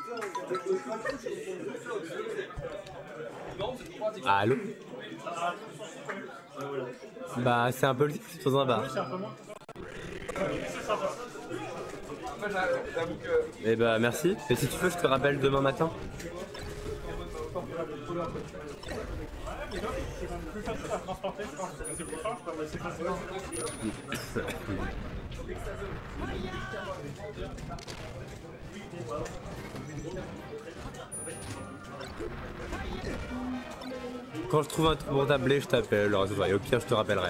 Allô? Bah c'est un peu le c'est dans un bar. Eh bah merci. Et si tu veux, je te rappelle demain matin. Quand je trouve un truc pour t'appeler, je t'appelle. Et au pire, je te rappellerai.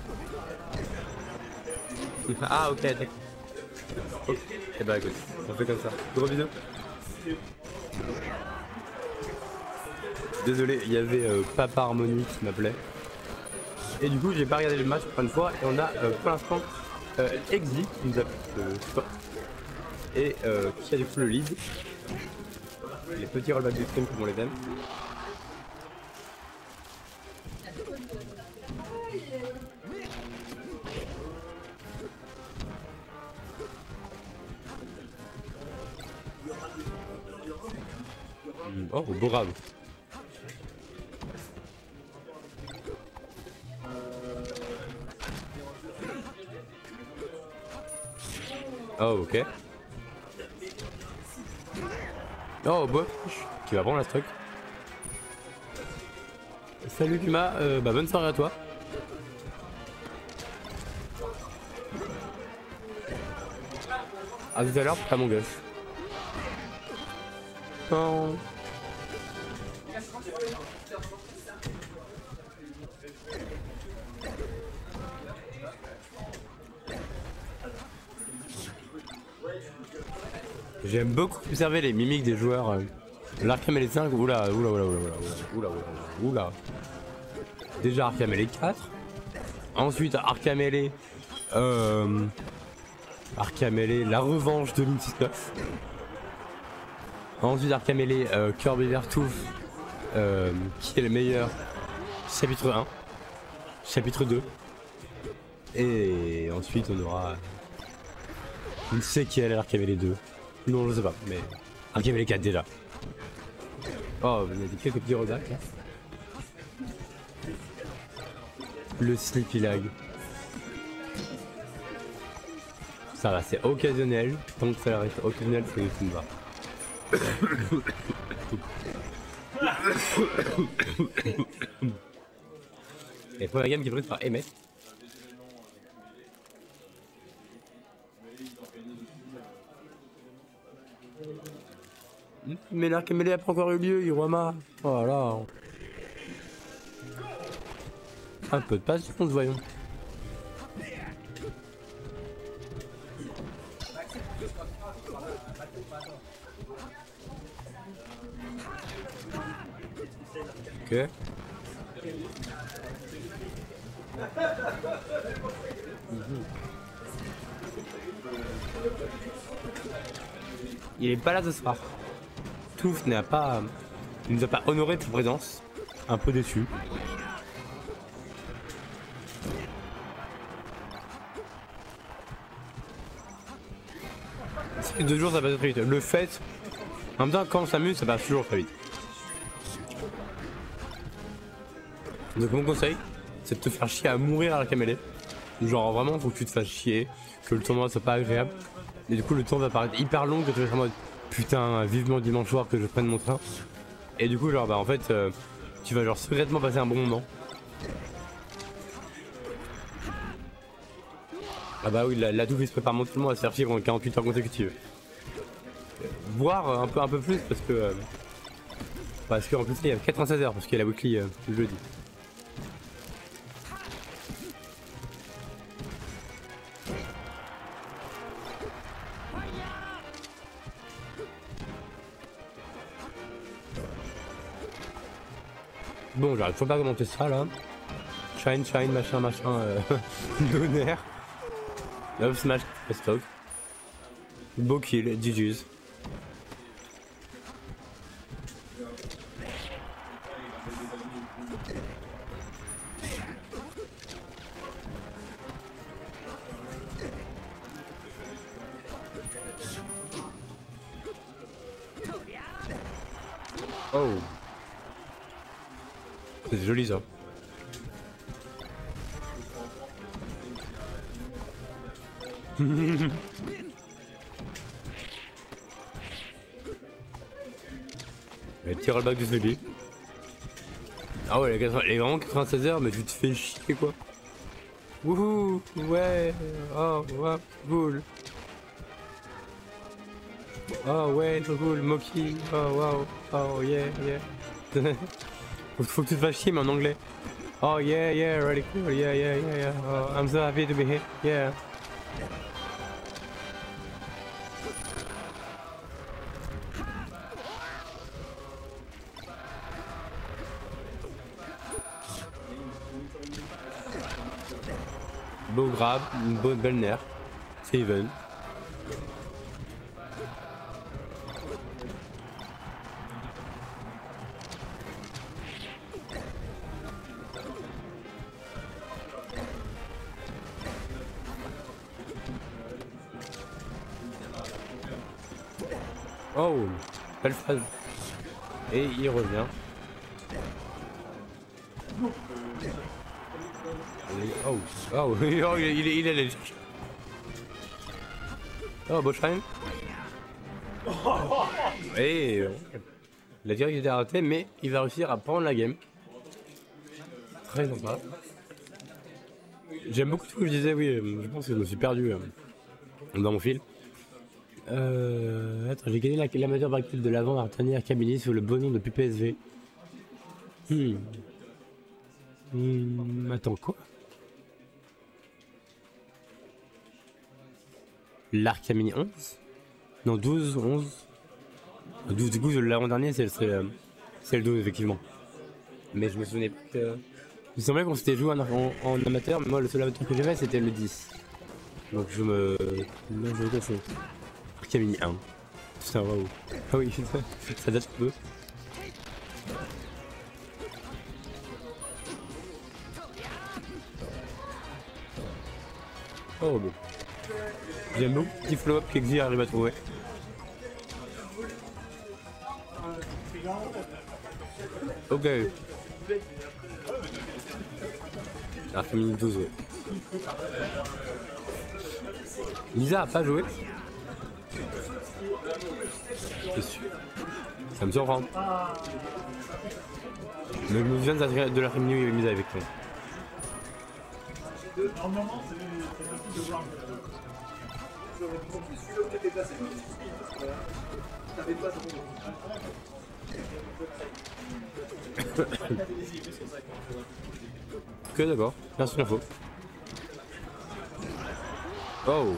Ah ok, d'accord. Ok. Eh bah écoute, on fait comme ça. Gros bisous. Désolé, il y avait Papa Harmonie qui m'appelait. Et du coup, j'ai pas regardé le match pour une fois. Et on a pour l'instant Exi qui nous appelle Sport. Et qui a du coup le lead. Les petits rollbacks du stream comme on les aime. Oh, bravo. Oh, ok. Oh, bof. Qui va prendre la stock. Salut Kuma, bah bonne soirée à toi. A tout à l'heure, pas mon gosse. Non. J'aime beaucoup observer les mimiques des joueurs. L'Arkham LE 5, oula. Déjà Arkham LE 4. Ensuite Arkham LE. Arkham LE, la revanche de l'Institut. Ensuite Arkham LE, Kirby Vertooth, qui est le meilleur. Chapitre 1. Chapitre 2. Et ensuite on aura. Je ne sais qui est l'Arkham LE 2. Non, je sais pas, mais Arkham LE 4 déjà. Oh, il y a quelques petits rollbacks là. Le Sleepy Lag. Ça va, c'est occasionnel. Tant que ça reste occasionnel, c'est tout me va. Et pour la gamme qui est prise par Emmett. Mais l'Arkham LE a pas encore eu lieu, Hiroama. Voilà. Un peu de patience, voyons. Ok. Il est pas là ce soir. Touf n'a pas, il nous a pas honoré de sa présence. Un peu déçu. C'est 2 jours ça passe très vite. Le fait, en même temps quand on s'amuse ça passe toujours très vite. Donc mon conseil, c'est de te faire chier à mourir à la camélée. Genre vraiment faut que tu te fasses chier, que le tournoi soit pas agréable. Et du coup le temps va paraître hyper long, que tu vas être en mode putain vivement dimanche soir que je prenne mon train. Et du coup genre bah en fait tu vas genre secrètement passer un bon moment. Ah bah oui la double il se prépare mentalement à se faire chier pendant 48 heures consécutives. Voire un peu plus parce qu'en plus il y a 96 heures parce qu'il y a la weekly le jeudi. Bon, j'arrive toujours pas à commenter ça là. Shine, machin, Donner. Love Smash, stock. Beau kill, GG's. Oh. C'est joli ça. Le petit rollback du Snoopy. Ah ouais, les vraiment 96 heures, mais tu te fais chier quoi. Wouhou, ouais, oh, wow, cool. Oh ouais, trop cool, Moki, oh wow, oh yeah, yeah. faut que tu te fasses chier mais en anglais. Oh yeah, yeah, really cool, yeah, yeah, yeah, yeah. Oh, I'm so happy to be here, yeah. Beau grab, une bonne belle nerf. C'est even. Oh, belle phase. Et il revient. Oh, oh, oh il est allergique. Oh, beau shine. Et il a dit qu'il était arrêté, mais il va réussir à prendre la game. Très sympa. J'aime beaucoup ce que je disais, oui, je pense que je me suis perdu dans mon fil. Attends, j'ai gagné l'amateur bracket de l'avant à retenir Camille sur le bon nom de PPSV. Attends, quoi? L'Arcamini 11? Non, 12, 11. 12, du coup, l'avant-dernier, c'est le 12, effectivement. Mais je me souvenais pas que... Il me semblait qu'on s'était joué en amateur, mais moi, le seul amateur que j'ai fait, c'était le 10. Donc je me... Non, je confonds. Arcamini 1. Putain, waouh. Ah oui, ça date un peu. Oh bon. J'aime beaucoup le petit flow-up qu'Exy arrive à trouver. Ok. Arcamini 12, ouais. Lisa a pas joué. C'est sûr. Ça me surprend. Mais je me souviens de l'Arcamini où il y avait Lisa avec toi. Normalement, c'est facile de voir. Celui-là où t'étais placé, t'avais pas Ok, d'accord. Merci l'info. Oh.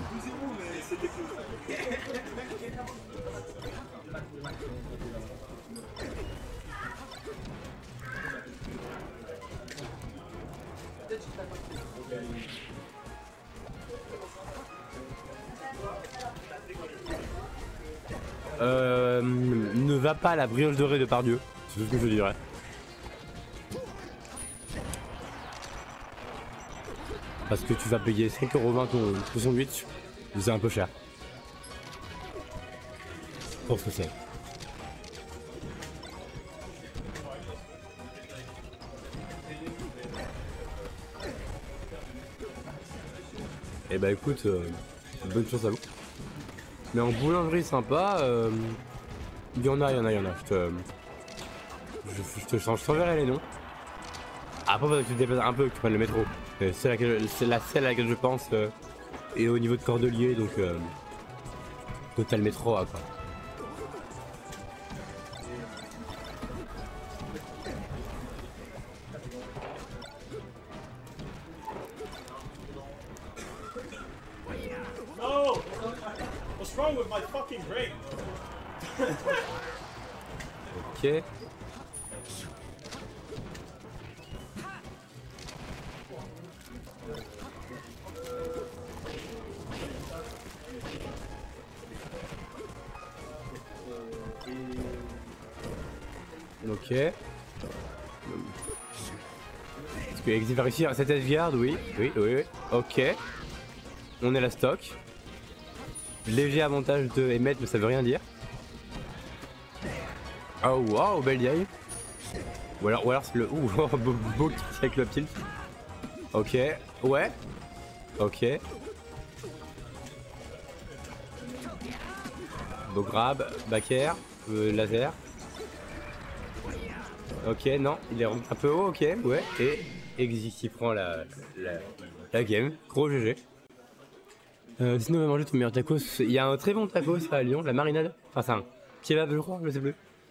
Ne va pas à la brioche dorée de Pardieu, c'est tout ce que je dirais. Parce que tu vas payer 5,20 € ton sandwich, c'est un peu cher. Pour ce que c'est. Et bah écoute, bonne chance à vous. Mais en boulangerie sympa, il y en a. Je t'enverrai les noms. Après, faut que tu te déplaces un peu, que tu prennes le métro. C'est la seule à laquelle je pense. Et au niveau de Cordelier, donc total métro, quoi. No! What's wrong with my fucking brain? Ok. Ok. Est-ce que Exy va réussir à cette S-Guard? Oui. Ok. On est la stock. Léger avantage de Emmet, mais ça veut rien dire. Oh wow, belle vieille. Ou alors c'est le... Ouh, beau kick avec le tilt. Ok, ouais. Ok. Beau grab, back air, laser. Ok, non, il est un peu haut, ok, ouais. Et Exit qui prend la game. Gros GG. Sinon, on va manger ton meilleur tacos. Il y a un très bon tacos à Lyon, la marinade. Enfin, c'est un kebab, je crois, je sais plus.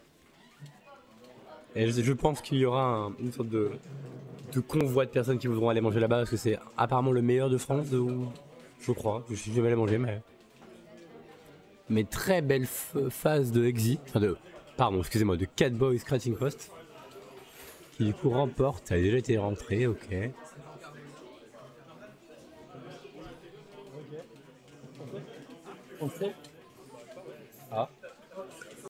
Et je pense qu'il y aura une sorte de convoi de personnes qui voudront aller manger là-bas parce que c'est apparemment le meilleur de France, je crois. Je suis jamais allé manger, mais très belle phase de Exit, enfin pardon, excusez-moi, de Catboy Scratching Post, qui du coup remporte. Ça a déjà été rentré, ok. On fait